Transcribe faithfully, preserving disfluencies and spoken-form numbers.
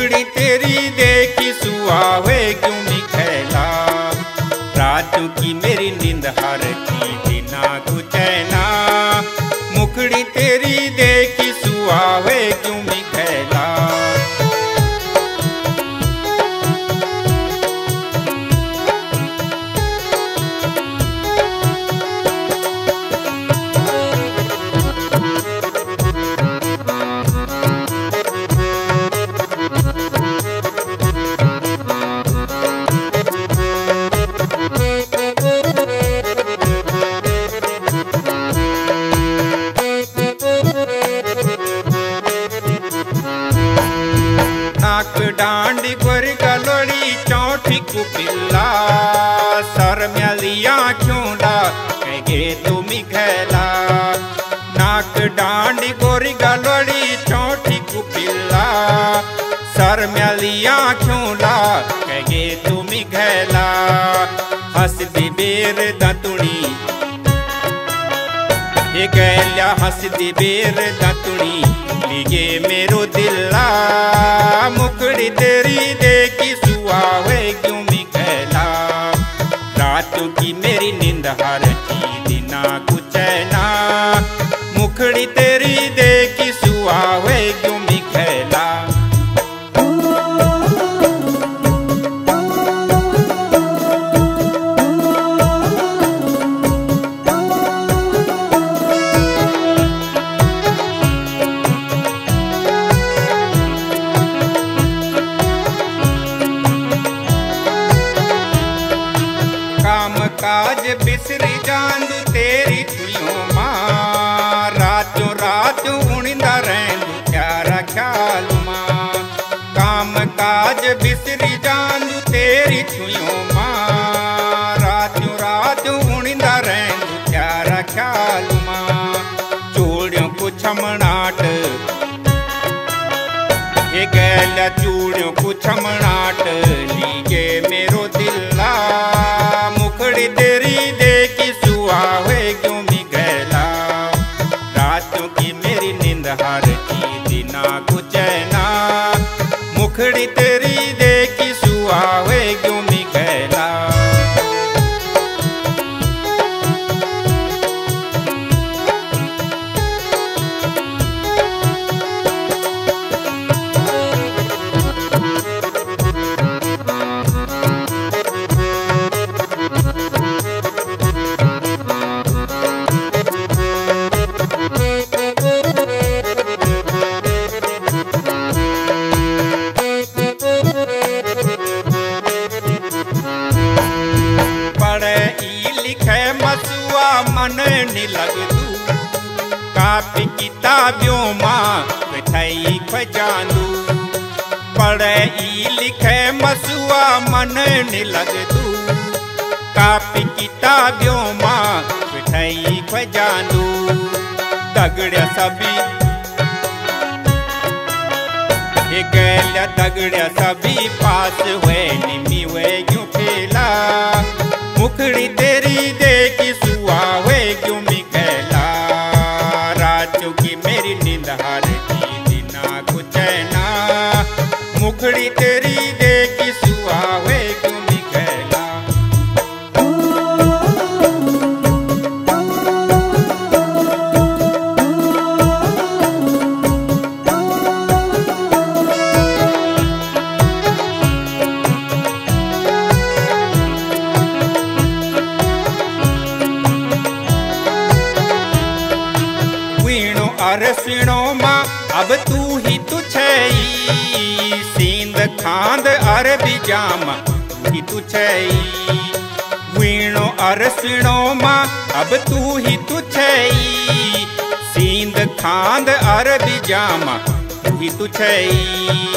मुखड़ी तेरी देखी सुहावे क्यों मिखैला। रातों की मेरी नींद हरती दिना को चैना। मुखड़ी तेरी देखी सुहावे क्यों मिखैला। नाक डांडी गोर गलोड़ी चौठी कुपिल्ला। सर म्यालिया क्योंला कहे तू मिखैला। नाक डांडी गोर गलोड़ी चौठी कुपिल्ला। सर म्यालिया क्योंला कहे तू मिखैला। हंस दी बेर दतुणी ये गैल्या हंस दी बेर दतुणी लिगे मेरो दिला। मुखड़ी तेरी देखी सुहावे क्यों मिखैला। रातों की मेरी नींद हरती दिना को चैना। मुखड़ी तेरी देखी सुहावे क्यों मिखैला। काम काज बिसरी जांदू तेरी तुयो मां। रातों रात उड़ींदा रहंदू प्यारा ख्याल मां। काम काज बिसरी जांदू तेरी तुयो मां। रातों रात उड़ींदा रहंदू प्यारा ख्याल मां। चूड़ियों को छमणाट ये गैला चूड़ियों को छमणाट लीगे मेरो दिला। मुखड़ी तेरी देखी सुहावे क्यों मिखैला। रातों की मेरी नींद हरती दिना को चैना। मुखड़ी तेरी देखी सुहावे क्यों मिखैला। मसुआ मन नि लगदू। कापी किताबियों मां बैठाई खजांदू। पढ़े ई लिखे मसुआ मन नि लगदू। कापी किताबियों मां बैठाई खजांदू। दगड़िया सभी ये गैल्या दगड़िया सभी पास हुए निमी हुए क्यों फेला। मुखड़ी तेरी देखी सुहावे क्यों मिखैला। रातों की मेरी नींद हरती दिना को चैना। मुखड़ी तेरी देखी सुहावे क्यों मिखैला। अरसिणो मां अब तू ही तू छई। सींद खांद अरबी जामा तू ही तू छई। वीणो अरसिणो मां अब तू ही तू छई। सींद खांद अरबी जामा तू ही तू छई।